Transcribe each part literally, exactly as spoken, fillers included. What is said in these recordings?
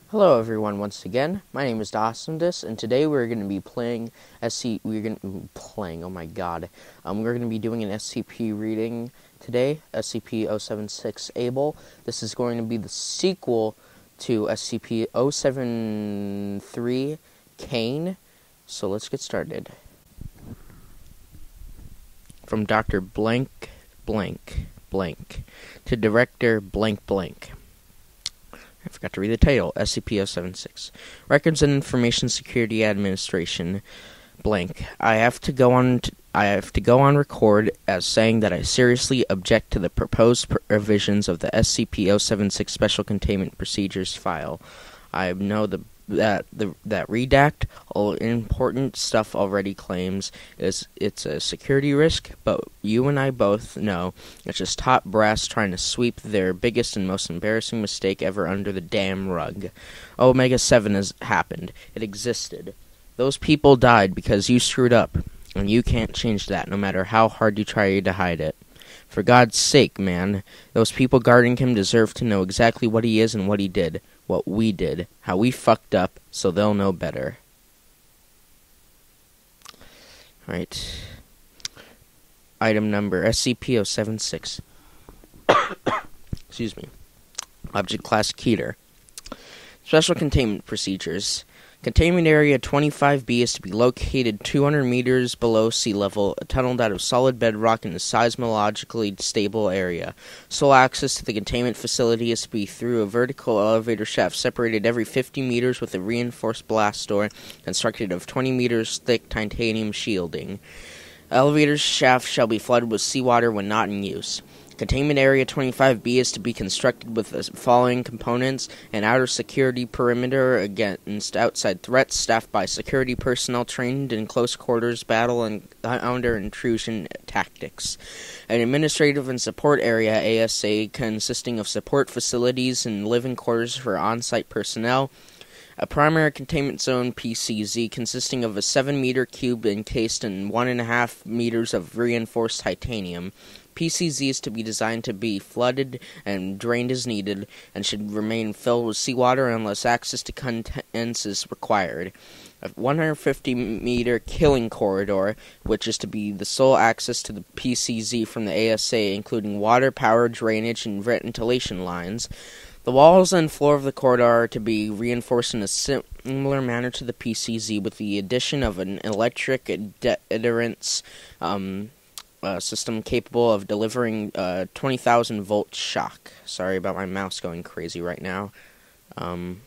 Hello everyone once again. My name is Dawsondus, and today we're going to be playing S C we're going to playing, oh my god. Um we're going to be doing an S C P reading today, S C P zero seven six Abel. This is going to be the sequel to S C P zero seven three Cain. So let's get started. From Doctor Blank Blank Blank to Director Blank Blank. I forgot to read the title. S C P zero seven six. Records and Information Security Administration. Blank. I have to go on. T- I have to go on record as saying that I seriously object to the proposed provisions of the S C P zero seven six Special Containment Procedures file. I know the that the that redact all important stuff already claims is it's a security risk, but you and I both know it's just top brass trying to sweep their biggest and most embarrassing mistake ever under the damn rug. Omega seven has happened. It existed. Those people died because you screwed up, and you can't change that no matter how hard you try to hide it. For God's sake, man, those people guarding him deserve to know exactly what he is and what he did. What we did, how we fucked up, so they'll know better. Alright. Item number S C P zero seven six. Excuse me. Object Class Keter. Special Containment Procedures. Containment Area twenty-five B is to be located two hundred meters below sea level, tunneled out of solid bedrock in a seismologically stable area. Sole access to the containment facility is to be through a vertical elevator shaft separated every fifty meters with a reinforced blast door constructed of twenty meters thick titanium shielding. Elevator shaft shall be flooded with seawater when not in use. Containment Area twenty-five B is to be constructed with the following components: an outer security perimeter against outside threats, staffed by security personnel trained in close quarters battle and counter intrusion tactics. An administrative and support area A S A consisting of support facilities and living quarters for on-site personnel. A primary containment zone P C Z consisting of a seven meter cube encased in one and a half meters of reinforced titanium. P C Z is to be designed to be flooded and drained as needed, and should remain filled with seawater unless access to contents is required. A one hundred fifty meter killing corridor, which is to be the sole access to the P C Z from the A S A, including water, power, drainage, and ventilation lines. The walls and floor of the corridor are to be reinforced in a similar manner to the P C Z, with the addition of an electric deterrence um, uh, system capable of delivering uh, twenty thousand volt shock. Sorry about my mouse going crazy right now. Um,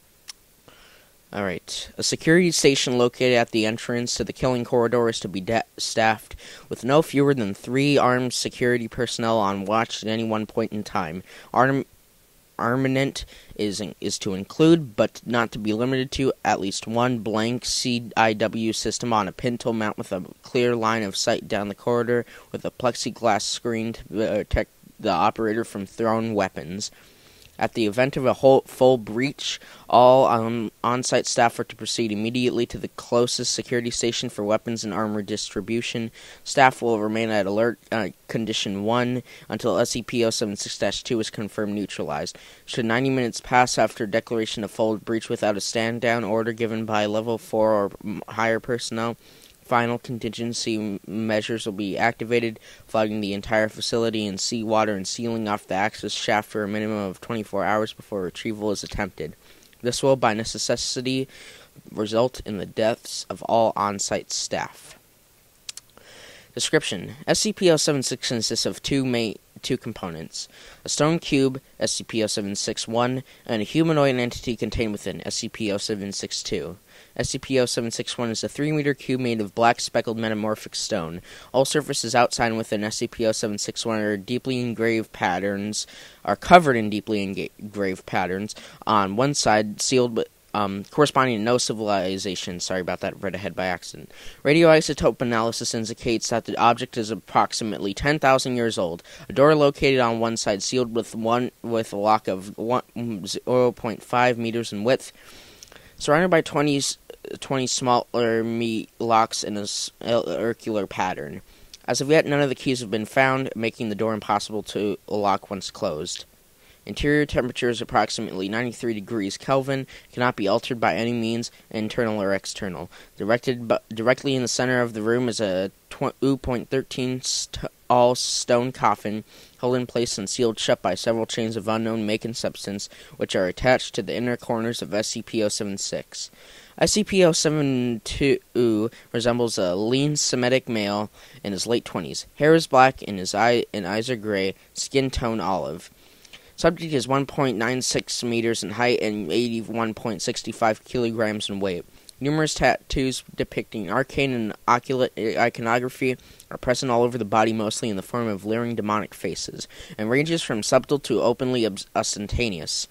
Alright. A security station located at the entrance to the killing corridor is to be de- staffed with no fewer than three armed security personnel on watch at any one point in time. Arm- Armament is is to include, but not to be limited to, at least one blank C I W system on a pintle mount with a clear line of sight down the corridor, with a plexiglass screen to protect the operator from thrown weapons. At the event of a whole, full breach, all um, on-site staff are to proceed immediately to the closest security station for weapons and armor distribution. Staff will remain at alert uh, condition one until S C P zero seven six dash two is confirmed neutralized. Should ninety minutes pass after declaration of full breach without a stand-down order given by level four or higher personnel, final contingency measures will be activated, flooding the entire facility in seawater and sealing off the access shaft for a minimum of twenty-four hours before retrieval is attempted. This will, by necessity, result in the deaths of all on-site staff. Description: S C P zero seven six consists of two main two components: a stone cube, S C P zero seven six one, and a humanoid entity contained within, S C P zero seven six two. S C P zero seven six one is a three meter cube made of black speckled metamorphic stone. All surfaces outside and within S C P zero seven six one are deeply engraved patterns, are covered in deeply engraved patterns. On one side, sealed with Um, corresponding to no civilization. Sorry about that, read ahead by accident. Radioisotope analysis indicates that the object is approximately ten thousand years old. A door located on one side, sealed with one with a lock of zero point five meters in width, surrounded by twenty, twenty smaller meat locks in a circular pattern. As of yet, none of the keys have been found, making the door impossible to lock once closed. Interior temperature is approximately ninety-three degrees Kelvin, cannot be altered by any means, internal or external. Directed bu- directly in the center of the room is a two point one three st- all stone coffin, held in place and sealed shut by several chains of unknown make and substance, which are attached to the inner corners of S C P zero seven six. S C P zero seven two resembles a lean Semitic male in his late twenties. Hair is black and his eye and eyes are gray, skin tone olive. Subject is one point nine six meters in height and eighty-one point six five kilograms in weight. Numerous tattoos depicting arcane and occult iconography are present all over the body, mostly in the form of leering demonic faces, and ranges from subtle to openly ostentatious.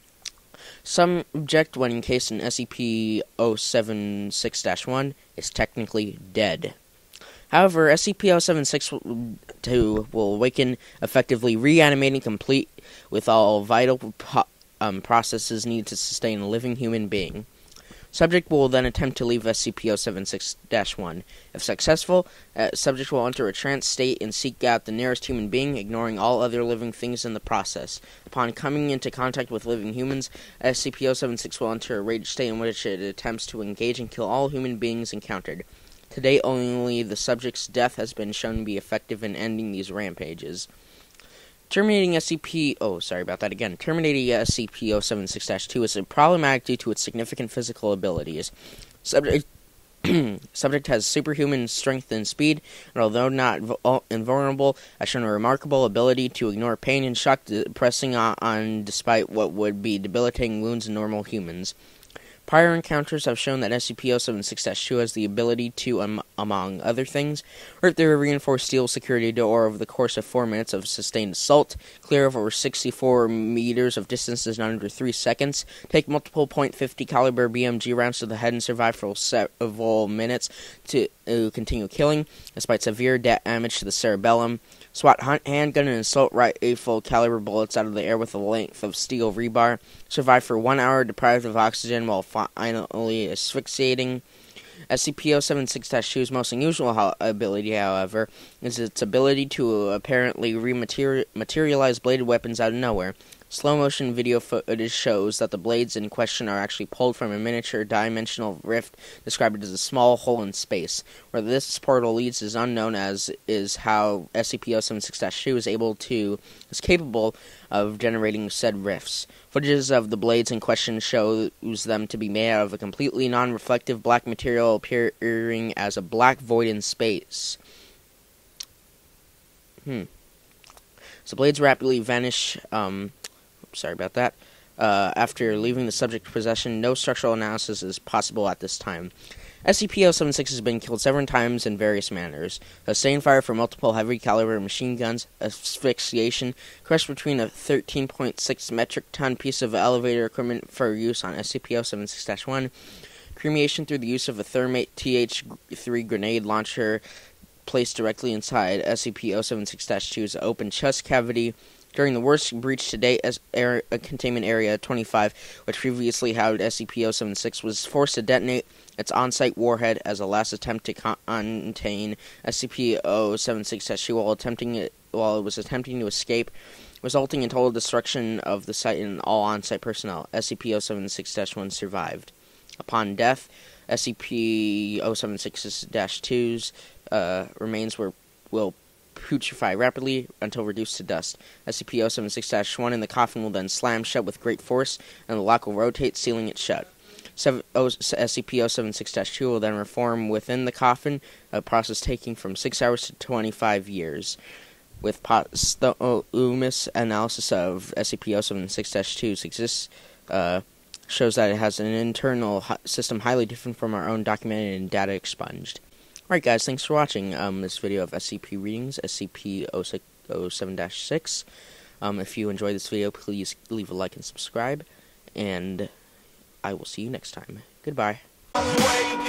Subject, when encased in S C P zero seven six dash one, is technically dead. However, S C P zero seven six two will awaken, effectively reanimating, complete with all vital po- um, processes needed to sustain a living human being. Subject will then attempt to leave S C P zero seven six dash one. If successful, uh, subject will enter a trance state and seek out the nearest human being, ignoring all other living things in the process. Upon coming into contact with living humans, S C P zero seven six will enter a rage state in which it attempts to engage and kill all human beings encountered. To date, only the subject's death has been shown to be effective in ending these rampages. Terminating S C P, oh, sorry about that again. Terminating S C P zero seven six dash two is problematic due to its significant physical abilities. Subject, subject has superhuman strength and speed, and although not invulnerable, has shown a remarkable ability to ignore pain and shock, pressing on, on despite what would be debilitating wounds in normal humans. Prior encounters have shown that S C P zero seven six dash two has the ability to, um, among other things, rip through a reinforced steel security door over the course of four minutes of sustained assault, clear over sixty-four meters of distances in under three seconds, take multiple point five zero caliber B M G rounds to the head and survive for several minutes to uh, continue killing, despite severe damage to the cerebellum, swat handgun and assault rifle caliber bullets out of the air with a length of steel rebar, survive for one hour deprived of oxygen while finally asphyxiating. S C P zero seven six dash two's most unusual ho- ability, however, is its ability to apparently rematerialize bladed weapons out of nowhere. Slow-motion video footage shows that the blades in question are actually pulled from a miniature dimensional rift described as a small hole in space. Where this portal leads is unknown, as is how S C P zero seven six dash two is able to is capable of generating said rifts. Footages of the blades in question shows them to be made out of a completely non-reflective black material appearing as a black void in space. Hmm. So blades rapidly vanish, um... Sorry about that. Uh, after leaving the subject's possession, no structural analysis is possible at this time. S C P zero seven six has been killed several times in various manners. Sustained fire from multiple heavy-caliber machine guns, asphyxiation, crushed between a thirteen point six metric ton piece of elevator equipment for use on S C P zero seven six dash one, cremation through the use of a thermate T H three grenade launcher placed directly inside S C P zero seven six dash two's open chest cavity, during the worst breach to date, as air, uh, Containment Area twenty-five, which previously housed S C P zero seven six, was forced to detonate its on-site warhead as a last attempt to con- contain S C P zero seven six dash two while attempting it, while it was attempting to escape, resulting in total destruction of the site and all on-site personnel. S C P zero seven six dash one survived. Upon death, S C P zero seven six dash two's uh, remains were will putrefy rapidly until reduced to dust. S C P zero seven six dash one in the coffin will then slam shut with great force, and the lock will rotate, sealing it shut. S C P zero seven six dash two will then reform within the coffin, a process taking from six hours to twenty-five years. With posthumous analysis of S C P zero seven six dash two's exists, uh, shows that it has an internal hi- system highly different from our own, documented and data expunged. Alright guys, thanks for watching um, this video of S C P readings, S C P zero seven dash six. Um, if you enjoyed this video, please leave a like and subscribe, and I will see you next time. Goodbye.